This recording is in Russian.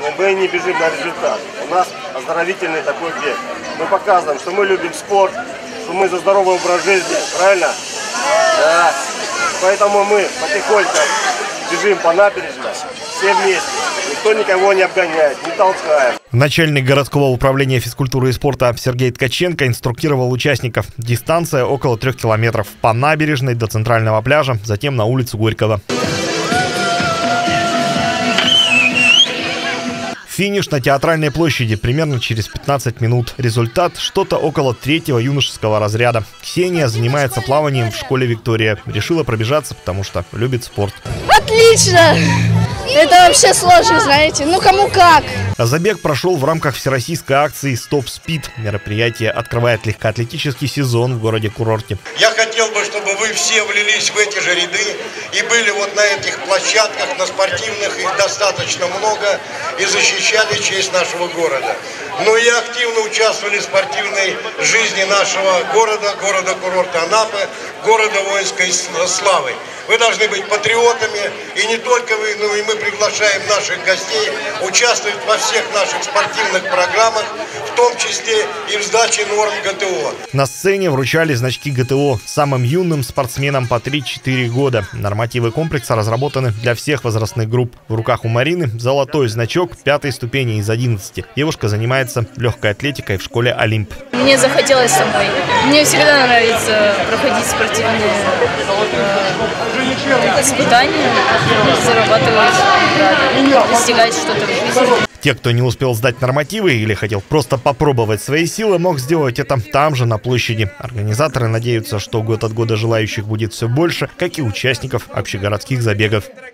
мы не бежим на результат. У нас оздоровительный такой бег. Мы показываем, что мы любим спорт, что мы за здоровый образ жизни, правильно? Да. Поэтому мы потихоньку бежим по набережной, все вместе. Никто никого не обгоняет, не толкаем. Начальник городского управления физкультуры и спорта Сергей Ткаченко инструктировал участников. Дистанция около 3 километров по набережной до центрального пляжа, затем на улицу Горького. Финиш на Театральной площади примерно через 15 минут. Результат – что-то около 3-го юношеского разряда. Ксения занимается плаванием в школе «Виктория». Решила пробежаться, потому что любит спорт. Отлично! Это вообще сложно, знаете. Ну, кому как. Забег прошел в рамках всероссийской акции «Стоп Спид». Мероприятие открывает легкоатлетический сезон в городе-курорте. Я хотел бы, чтобы вы все влились в эти же ряды и были вот на этих площадках, на спортивных, их достаточно много, и защищали честь нашего города. Но и активно участвовали в спортивной жизни нашего города, города-курорта Анапы, города воинской славы. Вы должны быть патриотами, и не только вы, но и мы приглашаем наших гостей участвовать во всех наших спортивных программах, в том числе и в сдаче норм ГТО. На сцене вручали значки ГТО самым юным спортсменам по 3-4 года. Нормативы комплекса разработаны для всех возрастных групп. В руках у Марины золотой значок 5-й ступени из 11. Девушка занимается легкой атлетикой в школе «Олимп». Мне захотелось самой. Мне всегда нравится проходить спортивные испытания, зарабатывать, достигать что-то в жизни. Те, кто не успел сдать нормативы или хотел просто попробовать свои силы, мог сделать это там же, на площади. Организаторы надеются, что год от года желающих будет все больше, как и участников общегородских забегов.